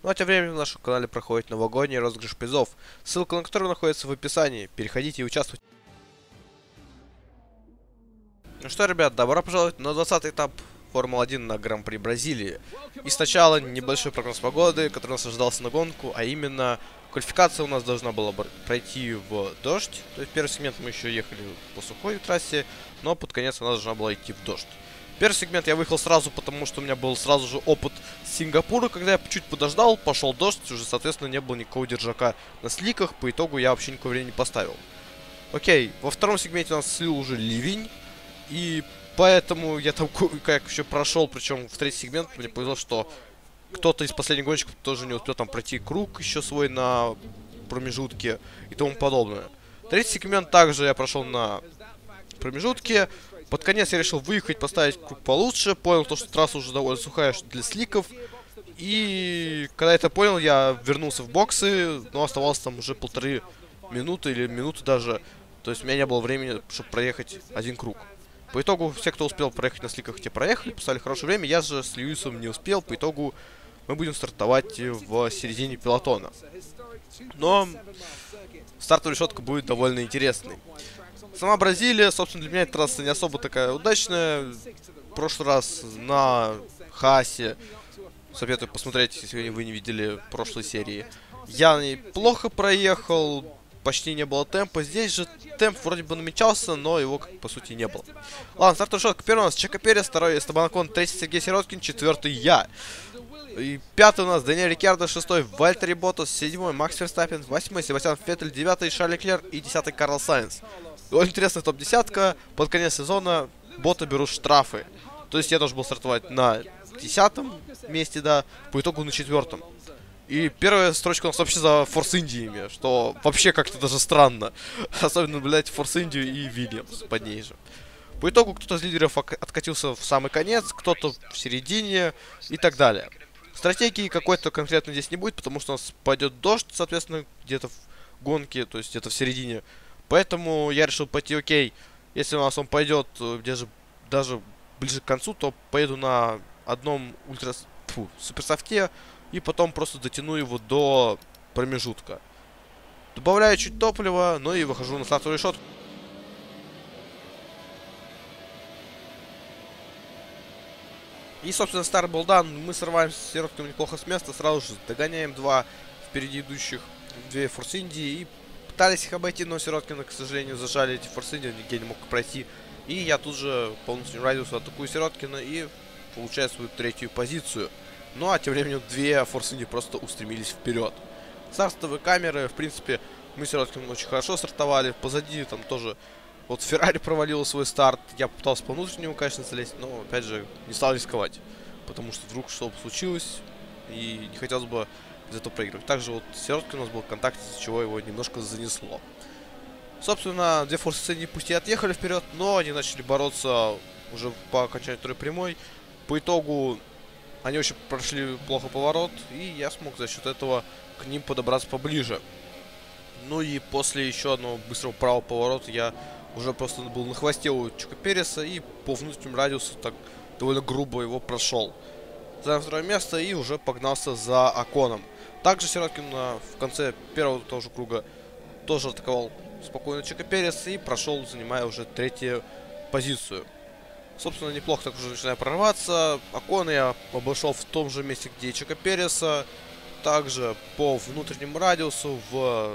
Ну а тем временем на нашем канале проходит новогодний розыгрыш призов, ссылка на который находится в описании. Переходите и участвуйте. Ну что, ребят, добро пожаловать на 20-й этап Формулы-1 на Гран-при Бразилии. И сначала небольшой прогноз погоды, который нас ожидался на гонку, а именно квалификация у нас должна была пройти в дождь. То есть первый сегмент мы еще ехали по сухой трассе, но под конец она должна была идти в дождь. Первый сегмент я выехал сразу, потому что у меня был сразу же опыт Сингапура, когда я чуть подождал, пошел дождь, уже, соответственно, не было никакого держака на сликах, по итогу я вообще никакого времени не поставил. Окей, во втором сегменте у нас слил уже ливень, и поэтому я там как еще прошел, причем в третий сегмент мне повезло, что кто-то из последних гонщиков тоже не успел там пройти круг еще свой на промежутке и тому подобное. Третий сегмент также я прошел на промежутке. Под конец я решил выехать, поставить круг получше. Понял, что трасса уже довольно сухая для сликов. И когда я это понял, я вернулся в боксы, но оставалось там уже 1,5 минуты или минуты даже. То есть у меня не было времени, чтобы проехать один круг. По итогу все, кто успел проехать на сликах, те проехали, поставили хорошее время. Я же с Льюисом не успел, по итогу мы будем стартовать в середине пелотона. Но стартовая решетка будет довольно интересной. Сама Бразилия, собственно, для меня эта трасса не особо такая удачная. В прошлый раз на Хаасе, советую посмотреть, если вы не видели прошлой серии, я на ней плохо проехал, почти не было темпа. Здесь же темп вроде бы намечался, но его, по сути, не было. Ладно, стартовая решетка. Первый у нас Чеко Перес, второй Эстебан Окон, третий Сергей Сироткин, четвертый я. И пятый у нас Даниэль Рикьярдо, шестой Вальтери Ботас, седьмой Макс Ферстаппен, восьмой Себастьян Феттель, девятый Шарль Леклер и десятый Карл Сайнс. Очень интересная топ-десятка. Под конец сезона боты берут штрафы. То есть я должен был стартовать на 10-м месте, да, по итогу на 4-м. И первая строчка у нас вообще за Форс Индиями, что вообще как-то даже странно. Особенно наблюдать Форс Индию и Вильямс под ней же. По итогу кто-то из лидеров откатился в самый конец, кто-то в середине и так далее. Стратегии какой-то конкретно здесь не будет, потому что у нас пойдет дождь, соответственно, где-то в гонке, то есть где-то в середине. Поэтому я решил пойти, окей, если у нас он пойдет даже ближе к концу, то поеду на одном суперсофте и потом просто дотяну его до промежутка. Добавляю чуть топлива, ну и выхожу на стартовый решетку. И, собственно, старт был дан. Мы срываемся с Сироткиным неплохо с места. Сразу же догоняем два впереди идущих, две Форс Индии. И пытались их обойти, но Сироткина, к сожалению, зажали эти Форс Индии. Нигде не мог пройти. И я тут же по внутреннему радиусу атакую Сироткина и получаю свою третью позицию. Ну а тем временем две Форс Индии просто устремились вперед. Стартовые камеры, в принципе, мы с Сироткиным очень хорошо стартовали. Позади там тоже... Вот Феррари провалил свой старт. Я попытался по внутреннему, конечно, залезть, но, опять же, не стал рисковать. Потому что вдруг что-то случилось, и не хотелось бы из этого проигрывать. Также вот Сироткин у нас был в контакте, из-за чего его немножко занесло. Собственно, две форсы не пусть и отъехали вперед, но они начали бороться уже по окончанию второй прямой. По итогу они очень прошли плохо поворот, и я смог за счет этого к ним подобраться поближе. Ну и после еще одного быстрого правого поворота я уже просто был на хвосте у Чеко Переса и по внутреннему радиусу так довольно грубо его прошел. Занял второе место и уже погнался за Оконом. Также Сироткин в конце первого тоже круга тоже атаковал спокойно Чеко Перес и прошел, занимая уже третью позицию. Собственно, неплохо так уже начинаю прорваться. Окона я обошел в том же месте, где и Чеко Переса. Также по внутреннему радиусу в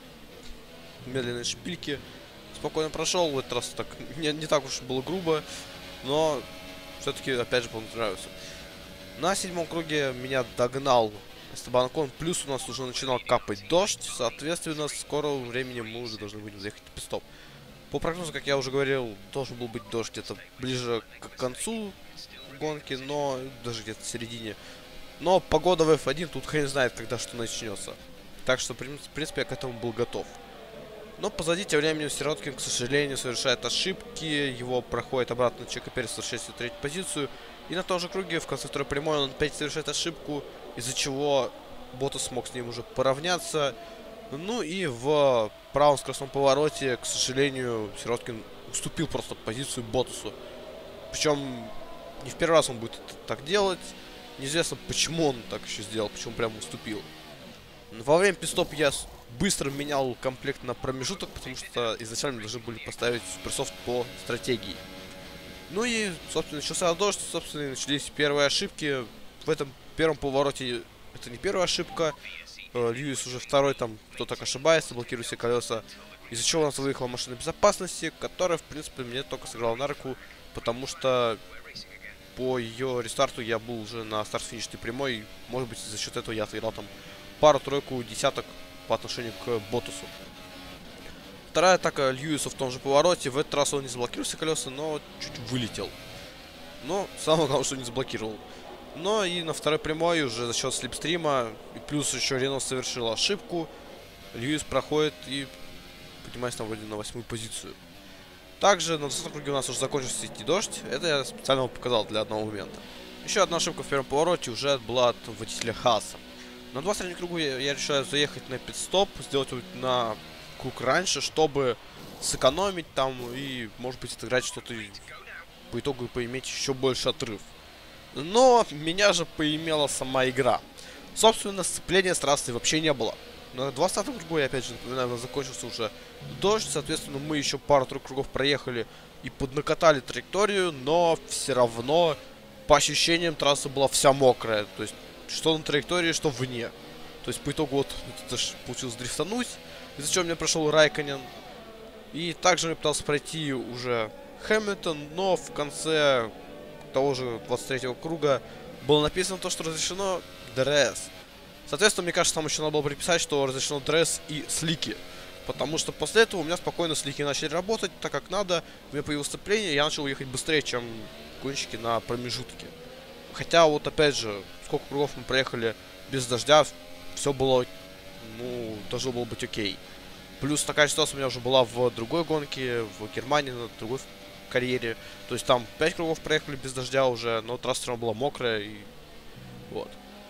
медленной шпильке спокойно прошел. В этот раз так не так уж было грубо, но все-таки опять же понравился. На 7-м круге меня догнал Эстебан Окон, плюс у нас уже начинал капать дождь, соответственно, в скором времени мы уже должны будем заехать в пит-стоп. По прогнозу, как я уже говорил, должен был быть дождь где-то ближе к концу гонки, но даже где-то в середине. Но погода в F1 тут хрен знает, когда что начнется. Так что, в принципе, я к этому был готов. Но позади тем временем Сироткин, к сожалению, совершает ошибки. Его проходит обратно Чеко Перес, возвращается в третью позицию. И на том же круге, в конце второй прямой, он опять совершает ошибку, из-за чего Ботас смог с ним уже поравняться. Ну и в правом скоростном повороте, к сожалению, Сироткин уступил просто позицию Ботасу. Причем не в первый раз он будет так делать. Неизвестно, почему он так еще сделал, почему прям уступил. Во время пидстопа я быстро менял комплект на промежуток, потому что изначально мы должны были поставить суперсофт по стратегии. Ну и, собственно, начался дождь, собственно, начались первые ошибки. В этом первом повороте это не первая ошибка. Льюис уже второй, там кто так ошибается, блокирует все колеса. Из-за чего у нас выехала машина безопасности, которая, в принципе, мне только сыграла на руку, потому что по ее рестарту я был уже на старт-финишной прямой. Может быть, за счет этого я отыграл там пару-тройку десяток по отношению к Ботасу. Вторая атака Льюиса в том же повороте. В этот раз он не заблокировал все колеса, но чуть вылетел. Но самое главное, что не заблокировал. Но и на второй прямой уже за счет слипстрима, и плюс еще Рено совершил ошибку, Льюис проходит и поднимается там вроде на 8-ю позицию. Также на 20-м круге у нас уже закончился идти дождь. Это я специально показал для одного момента. Еще одна ошибка в первом повороте уже была от водителя Хааса. На 23-м кругу я решаю заехать на пит-стоп, сделать на круг раньше, чтобы сэкономить там и, может быть, отыграть что-то по итогу и поиметь еще больше отрыв. Но меня же поимела сама игра. Собственно, сцепления с трассой вообще не было. На 20-м кругу, я опять же напоминаю, закончился уже дождь. Соответственно, мы еще пару-тройку кругов проехали и поднакатали траекторию. Но все равно, по ощущениям, трасса была вся мокрая. То есть, что на траектории, что вне. То есть, по итогу, вот, даже получилось дрифтануть. Из-за чего мне прошел Райконен. И также мне пытался пройти уже Хэмилтон, но в конце того же 23-го круга было написано то, что разрешено ДРС. Соответственно, мне кажется, там еще надо было приписать, что разрешено ДРС и слики. Потому что после этого у меня спокойно слики начали работать так, как надо. У меня появилось сцепление, я начал ехать быстрее, чем гонщики на промежутке. Хотя, вот опять же, сколько кругов мы проехали без дождя, все было, ну, должно было быть окей. Плюс такая ситуация у меня уже была в другой гонке, в Германии, на другой карьере. То есть там 5 кругов проехали без дождя уже, но трасса все равно была мокрая и вот.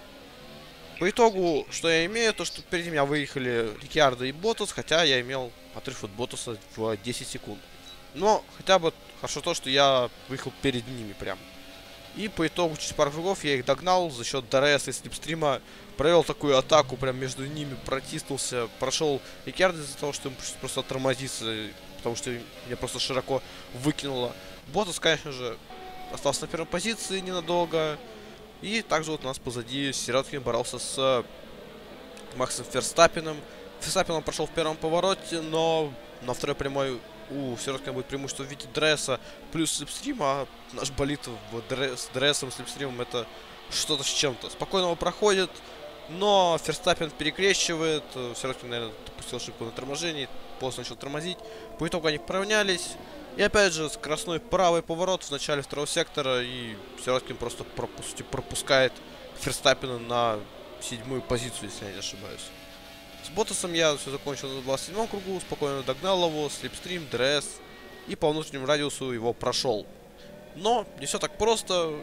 По итогу, что я имею, то что перед меня выехали Рикьярдо и Ботас, хотя я имел отрыв от Ботаса в 10 секунд. Но хотя бы хорошо то, что я выехал перед ними прям. И по итогу через пару кругов я их догнал за счет ДРС и слипстрима. Провел такую атаку, прям между ними протиснулся. Прошел Рикьярдо из-за того, что ему просто оттормозиться, потому что меня просто широко выкинуло. Ботас, конечно же, остался на первой позиции ненадолго. И также вот у нас позади Сироткин боролся с Максом Ферстаппеном. Ферстаппен он прошел в первом повороте, но на второй прямой у Сироткина будет преимущество в виде дресса плюс слипстрим, а наш болид с дрессом и слипстримом это что-то с чем-то. Спокойно его проходит, но Ферстаппен перекрещивает. Сироткин, наверное, допустил ошибку на торможении, поздно начал тормозить. По итогу они поравнялись. И опять же, скоростной правый поворот в начале второго сектора, и Сироткин просто пропускает Ферстаппена на 7-ю позицию, если я не ошибаюсь. С Ботасом я все закончил на 27-м кругу, спокойно догнал его, слипстрим, ДРС, и по внутреннему радиусу его прошел. Но не все так просто.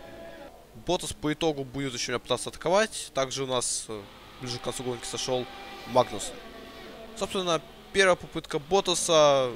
Ботас по итогу будет еще меня пытаться атаковать. Также у нас ближе к концу гонки сошел Магнус. Собственно, первая попытка Ботаса.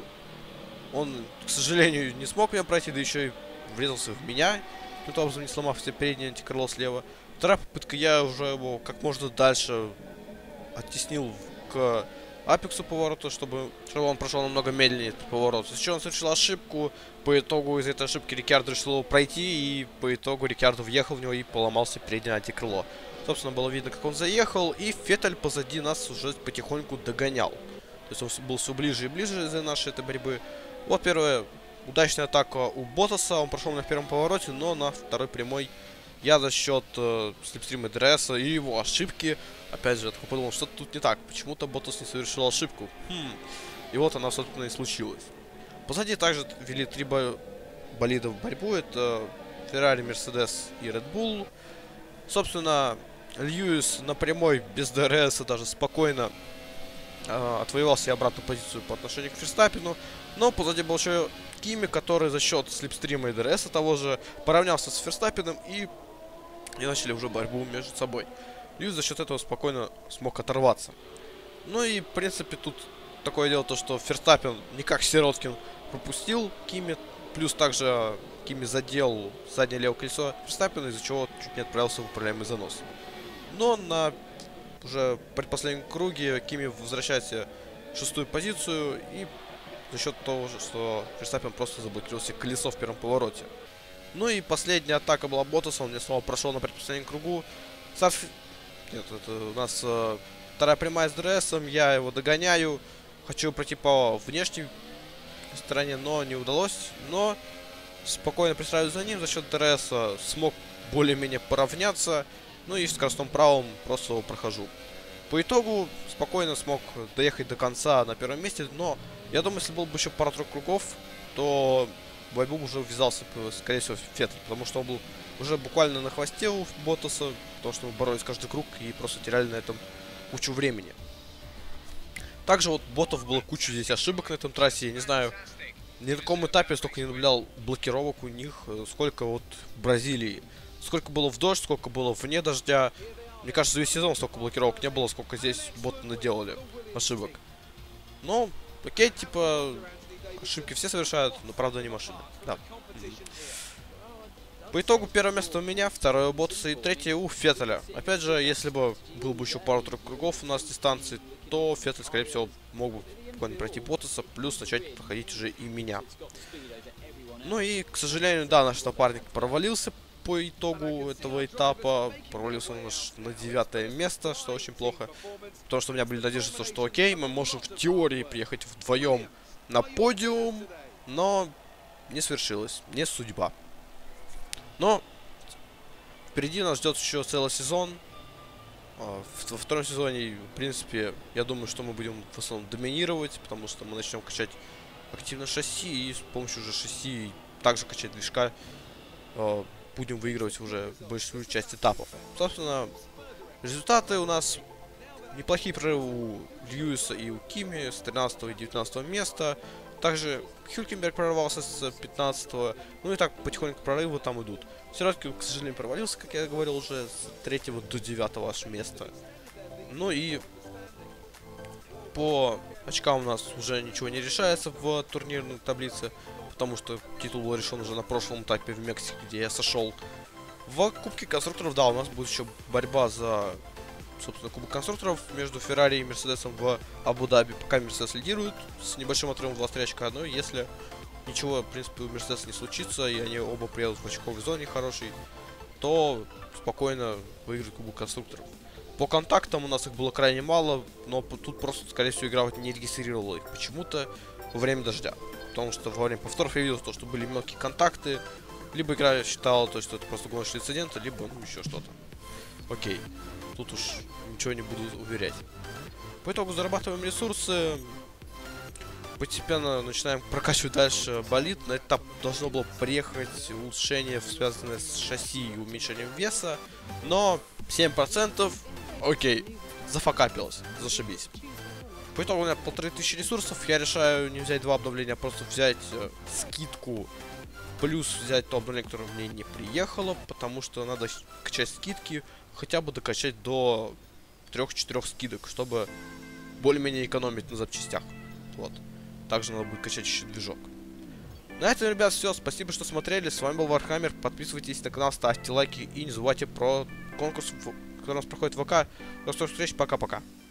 Он, к сожалению, не смог меня пройти, да еще и врезался в меня, каким-то образом не сломав все передние антикрыло слева. Вторая попытка, я уже его как можно дальше оттеснил к апексу поворота, чтобы он прошел намного медленнее этот поворот. Из-за чего он совершил ошибку. По итогу из этой ошибки Рикьярдо решил его пройти, и по итогу Рикьярдо въехал в него и поломался переднее антикрыло. Собственно, было видно, как он заехал, и Феттель позади нас уже потихоньку догонял. То есть он был все ближе и ближе из-за нашей этой борьбы. Вот первая удачная атака у Ботаса. Он прошел меня в первом повороте, но на второй прямой я за счет слипстрима ДРСа и его ошибки, опять же, я такой подумал, что тут не так. Почему-то Ботас не совершил ошибку. И вот она, собственно, и случилась. Позади также вели 3 болида в борьбу. Это Феррари, Мерседес и Red Bull. Собственно, Льюис на прямой без ДРСа даже спокойно отвоевал себе обратную позицию по отношению к Ферстаппену. Но позади был еще Кими, который за счет слипстрима и ДРСа того же поравнялся с Ферстаппеном и начали уже борьбу между собой. Льюис за счет этого спокойно смог оторваться. Ну и, в принципе, тут такое дело, то, что Ферстаппен, не как Сироткин, пропустил Кими Плюс также Кими задел заднее левое колесо Верстаппена, из-за чего чуть не отправился в управляемый занос. Но на уже предпоследнем круге Кими возвращается в 6-ю позицию, и за счет того, что Верстаппен просто заблокировал себе колесо в первом повороте. Ну и последняя атака была Ботаса, он мне снова прошел на предпоследнем кругу. Нет, это у нас вторая прямая с ДРСом, я его догоняю. Хочу пройти по внешней стороне, но не удалось. Но спокойно пристраиваюсь за ним, за счет ДРСа смог более-менее поравняться. Ну и в скоростном правом просто его прохожу. По итогу спокойно смог доехать до конца на первом месте, но я думаю, если был бы еще пара-тройка кругов, то в борьбу уже ввязался, скорее всего, Феттель, потому что он был уже буквально на хвосте у Ботаса, потому что мы боролись каждый круг и просто теряли на этом кучу времени. Также вот ботов было кучу здесь ошибок на этом трассе, я не знаю, ни на каком этапе я столько не наблюдал блокировок у них, сколько вот в Бразилии. Сколько было в дождь, сколько было вне дождя. Мне кажется, за весь сезон столько блокировок не было, сколько здесь боты наделали ошибок. Но, окей, типа, ошибки все совершают, но правда не машины. Да. По итогу первое место у меня, второе у Ботаса и третье у Феттеля. Опять же, если бы был бы еще пару-тройку кругов у нас дистанции, то Феттель, скорее всего, мог бы буквально пройти Ботаса, плюс начать проходить уже и меня. Ну и, к сожалению, да, наш напарник провалился по итогу этого этапа. Провалился он на 9-е место, что очень плохо. Потому что у меня были надежды, что окей, мы можем в теории приехать вдвоем на подиум, но не свершилось, не судьба. Но впереди нас ждет еще целый сезон. Во втором сезоне, в принципе, я думаю, что мы будем в основном доминировать, потому что мы начнем качать активно шасси, и с помощью уже шасси также качать движка будем выигрывать уже большую часть этапов. Собственно, результаты у нас неплохие прорывы у Льюиса и у Кими с 13 и 19 места. Также Хюлькенберг прорвался с 15-го. Ну и так потихоньку прорывы там идут. Сироткин, к сожалению, провалился, как я говорил, уже с 3 до 9 аж места. Ну и по очкам у нас уже ничего не решается в турнирной таблице, потому что титул был решен уже на прошлом этапе в Мексике, где я сошел. В Кубке конструкторов, да, у нас будет еще борьба за, собственно, Кубок конструкторов между Феррари и Мерседесом в Абу-Даби. Пока Мерседес лидирует с небольшим отрывом в 23 очка, но если ничего, в принципе, у Мерседеса не случится, и они оба приедут в очковой зоне хорошей, то спокойно выиграют Кубок конструкторов. По контактам у нас их было крайне мало, но тут просто, скорее всего, игра не регистрировала их почему-то во время дождя. Потому что во время повторов я видел то, что были мелкие контакты, либо игра считала то, что это просто гоночный инцидент, либо ну, еще что-то. Окей, тут уж ничего не буду уверять. По итогу зарабатываем ресурсы, постепенно начинаем прокачивать дальше болид. На этап должно было приехать улучшение, связанное с шасси и уменьшением веса, но 7%, окей, зафакапилось, зашибись. По итогу у меня 1500 ресурсов, я решаю не взять два обновления, а просто взять скидку, плюс взять то обновление, которое мне не приехало, потому что надо качать скидки, хотя бы докачать до 3-4 скидок, чтобы более-менее экономить на запчастях. Вот. Также надо будет качать еще движок. На этом, ребят, все. Спасибо, что смотрели. С вами был Вархаммер. Подписывайтесь на канал, ставьте лайки и не забывайте про конкурс, который у нас проходит в ВК. До скорых встреч. Пока-пока.